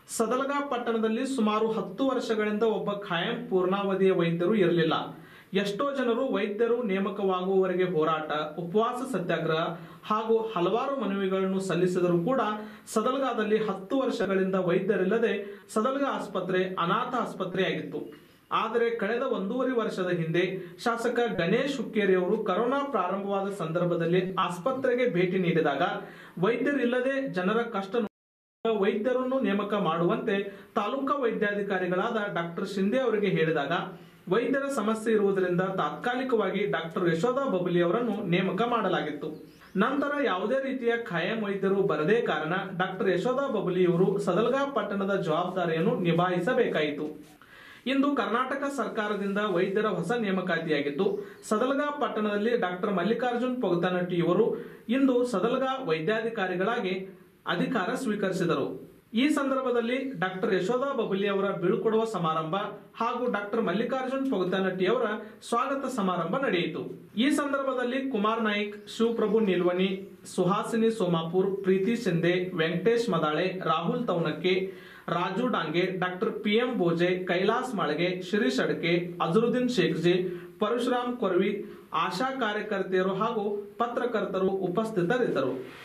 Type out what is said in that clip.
ಸದಲಗಾ ಪಟ್ಟಣದಲ್ಲಿ ಸುಮಾರು 10 ವರ್ಷಗಳಿಂದ ಒಬ್ಬ ಖಾಯಂ ಪೂರ್ಣಾವಧಿಯ ವೈದ್ಯರು ಇರಲಿಲ್ಲ. ಎಷ್ಟೋ ಜನರು ವೈದ್ಯರು ನೇಮಕವಾಗುವವರೆಗೆ ಹೋರಾಟ, ಉಪವಾಸ ಸತ್ಯಾಗ್ರಹ ಹಾಗೂ ಹಲವಾರು ಮನವಿಗಳನ್ನು ಸಲ್ಲಿಸಿದರೂ ಕೂಡ ಸದಲಗಾದಲ್ಲಿ 10 ವರ್ಷಗಳಿಂದ ವೈದ್ಯರಿಲ್ಲದೆ ಸದಲಗಾ ಆಸ್ಪತ್ರೆ ಅನಾಥ ಆಸ್ಪತ್ರೆಯಾಗಿತ್ತು. ಆದರೆ ಕಳೆದ 1.5 ವರ್ಷದ ಹಿಂದೆ ಶಾಸಕ ಗಣೇಶ್ ಹುಕ್ಕೇರಿ ಅವರು ಕೊರೋನಾ ಪ್ರಾರಂಭವಾದ ಸಂದರ್ಭದಲ್ಲಿ ಆಸ್ಪತ್ರೆಗೆ ಭೇಟಿ ನೀಡಿದಾಗ ವೈದ್ಯರಿಲ್ಲದೆ ಜನರ ಕಷ್ಟ ವೈದ್ಯರನ್ನು ನೇಮಕ ಮಾಡುವಂತೆ ತಾಲೂಕಾ ವೈದ್ಯಾಧಿಕಾರಿಗಳಾದ ಡಾಕ್ಟರ್ ಶಿಂದೆ ಅವರಿಗೆ ಹೇಳಿದಾಗ ವೈದ್ಯರ ಸಮಸ್ಯೆ ಇರುವುದರಿಂದ ತಾತ್ಕಾಲಿಕವಾಗಿ ಡಾಕ್ಟರ್ ಯಶೋಧ ಬಬಲಿ ಅವರನ್ನು ನೇಮಕ ಮಾಡಲಾಗಿತ್ತು. ನಂತರ ಯಾವುದೇ ರೀತಿಯ ಖಾಯಂ ವೈದ್ಯರು ಬರದೇ ಕಾರಣ ಡಾಕ್ಟರ್ ಯಶೋಧ ಬಬಲಿ ಅವರು ಸದಲಗಾ ಪಟ್ಟಣದ ಜವಾಬ್ದಾರಿಯನ್ನು ನಿಭಾಯಿಸಬೇಕಾಯಿತು. ಇಂದು ಕರ್ನಾಟಕ ಸರ್ಕಾರದಿಂದ ವೈದ್ಯರ ಹೊಸ ನೇಮಕಾತಿಯಾಗಿದ್ದು ಸದಲಗಾ ಪಟ್ಟಣದಲ್ಲಿ ಡಾಕ್ಟರ್ ಮಲ್ಲಿಕಾರ್ಜುನ್ ಪೊಗತನಟ್ಟಿ ಇವರು ಇಂದು ಸದಲಗಾ ವೈದ್ಯಾಧಿಕಾರಿಗಳಾಗಿ ಅಧಿಕಾರ ಸ್ವೀಕರಿಸಿದರು. ಈ ಸಂದರ್ಭದಲ್ಲಿ ಡಾಕ್ಟರ್ ಯಶೋಧ ಬಬಲಿ ಅವರ ಬೀಳ್ಕೊಡುವ ಸಮಾರಂಭ ಹಾಗೂ ಡಾಕ್ಟರ್ ಮಲ್ಲಿಕಾರ್ಜುನ್ ಪೊಗತನಟ್ಟಿ ಅವರ ಸ್ವಾಗತ ಸಮಾರಂಭ ನಡೆಯಿತು. ಈ ಸಂದರ್ಭದಲ್ಲಿ ಕುಮಾರ್ ನಾಯ್ಕ್, ಶಿವಪ್ರಭು ನಿಲ್ವನಿ, ಸುಹಾಸಿನಿ ಸೋಮಾಪುರ್, ಪ್ರೀತಿ ಶಿಂದೆ, ವೆಂಕಟೇಶ್ ಮದಾಳೆ, ರಾಹುಲ್ ತೌನಕ್ಕೆ, ರಾಜು ಡಾಂಗೆ, ಡಾಕ್ಟರ್ PM ಬೋಜೆ, ಕೈಲಾಸ್ ಮಾಳಗೆ, ಶಿರೀಶ್ ಅಡಕೆ, ಅಜರುದ್ದೀನ್ ಶೇಖ್ಜಿ, ಪರಶುರಾಮ್ ಕೊರ್ವಿ, ಆಶಾ ಕಾರ್ಯಕರ್ತೆಯರು ಹಾಗೂ ಪತ್ರಕರ್ತರು ಉಪಸ್ಥಿತರಿದ್ದರು.